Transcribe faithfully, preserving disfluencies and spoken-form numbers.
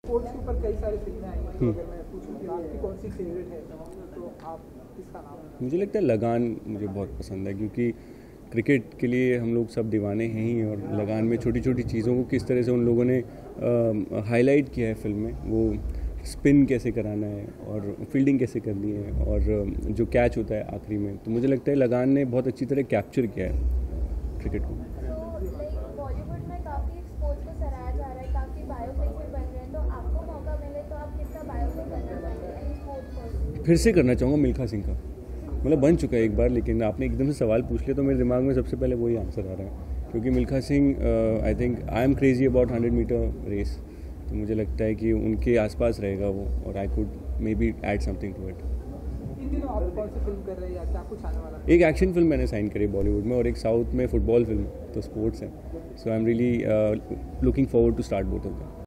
Sports के ऊपर कई सारी फिल्में आई हैं, तो अगर मैं पूछूं कि आपकी कौन सी फेवरेट है तो आप किसका नाम है? मुझे लगता है लगान मुझे बहुत पसंद है, क्योंकि क्रिकेट के लिए हम लोग सब दीवाने हैं ही, और लगान में छोटी छोटी चीज़ों को किस तरह से उन लोगों ने हाईलाइट किया है फिल्म में, वो स्पिन कैसे कराना है और फील्डिंग कैसे करनी है और जो कैच होता है आखिरी में, तो मुझे लगता है लगान ने बहुत अच्छी तरह कैप्चर किया है क्रिकेट को। बॉलीवुड में काफ़ी स्पोर्ट्स को सराहा जा रहा है, काफ़ी बायोपिक भी बन रहे हैं, तो आपको मौका मिले तो आप किसका बायोपिक करना चाहेंगे? स्पोर्ट्स फिर से करना चाहूँगा मिल्खा सिंह का, मतलब बन चुका है एक बार, लेकिन आपने एकदम से सवाल पूछ लिया तो मेरे दिमाग में सबसे पहले वही आंसर आ रहा है, क्योंकि Milkha Singh I think I am crazy about hundred metre race, तो मुझे लगता है कि उनके आसपास रहेगा वो, और I could maybe add something to it. इन दिनों आप कौन सी फिल्म कर रहे हैं या क्या कुछ आने वाला है? एक एक्शन फिल्म मैंने साइन करी बॉलीवुड में, और एक साउथ में फुटबॉल फिल्म, तो स्पोर्ट्स है, so I am really looking forward to start both of them.